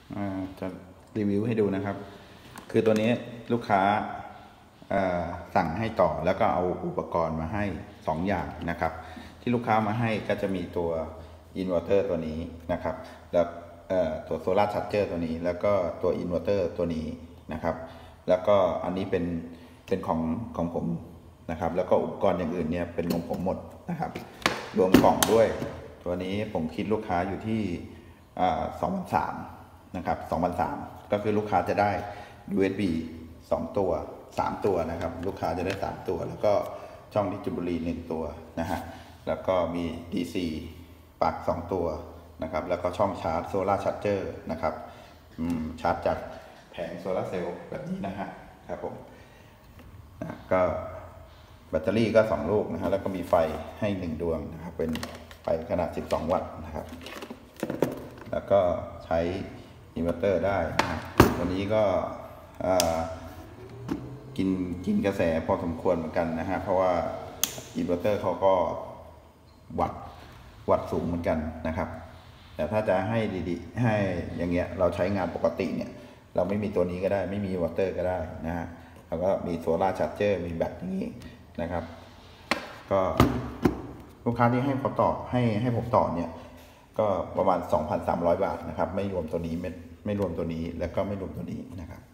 จะรีวิวให้ดูนะครับคือตัวนี้ลูกค้าสั่งให้ต่อแล้วก็เอาอุปกรณ์มาให้2อย่างนะครับที่ลูกค้ามาให้ก็จะมีตัวอินเวอร์เตอร์ตัวนี้นะครับแล้วตัวโซลาร์ชาร์จเจอร์ตัวนี้แล้วก็ตัวอินเวอร์เตอร์ตัวนี้นะครับแล้วก็อันนี้เป็นของผมนะครับแล้วก็อุปกรณ์อย่างอื่นเนี่ยเป็นของผมหมดนะครับรวมกล่องด้วยตัวนี้ผมคิดลูกค้าอยู่ที่2,300นะครับ2,300ก็คือลูกค้าจะได้ USB 2 ตัว3 ตัวนะครับลูกค้าจะได้3 ตัวแล้วก็ช่องดิสจุบุรี1 ตัวนะฮะแล้วก็มี DC ปลั๊ก2 ตัวนะครับแล้วก็ช่องชาร์จโซลาร์ชาร์จเจอร์นะครับชาร์จจากแผงโซลาร์เซลล์แบบนี้นะฮะครับผมก็แบตเตอรี่ก็2 ลูกนะฮะแล้วก็มีไฟให้1 ดวงนะครับเป็นไฟขนาด12 วัตต์นะครับแล้วก็ใช้อินเวอร์เตอร์ได้นะตัวนี้ก็กินกระแสพอสมควรเหมือนกันนะฮะเพราะว่าอินเวอร์เตอร์เขาก็วัดสูงเหมือนกันนะครับแต่ถ้าจะให้ดีๆให้อย่างเงี้ยเราใช้งานปกติเนี่ยเราไม่มีตัวนี้ก็ได้ไม่มีอินเวอร์เตอร์ก็ได้นะฮะแล้วก็มีโซลาร์ชาร์จเจอร์มีแบตอย่างนี้นะครับก็ลูกค้าที่ให้ผมต่อเนี่ยก็ประมาณ 2,300 บาทนะครับไม่รวมตัวนี้ไม่รวมตัวนี้แล้วก็ไม่รวมตัวนี้นะครับ